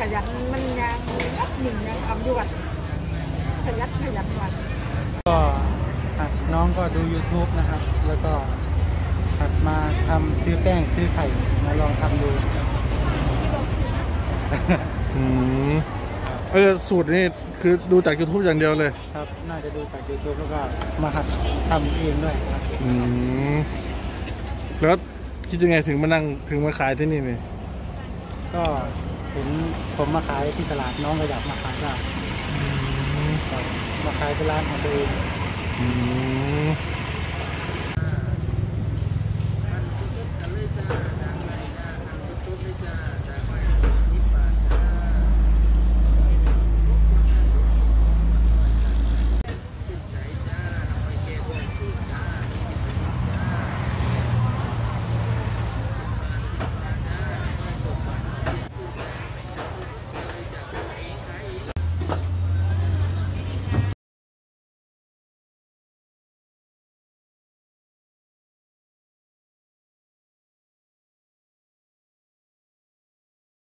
ยันมันยังนับหนึ่งยังทำอยู่วันขยันวันก็น้องก็ดู YouTube นะครับแล้วก็หัดมาทำซื้อแป้งซื้อไข่มาลองทำดูสูตรนี่คือดูจาก YouTube อย่างเดียวเลยครับน่าจะดูจาก YouTube แล้วก็มาหัดทำเองด้วยครับแล้วคิดยังไงถึงมาขายที่นี่นี่ก็เห็นผมมาขายที่ตลาดน้องก็อยากมาขายบ้างมาขายที่ร้านของตัวเอง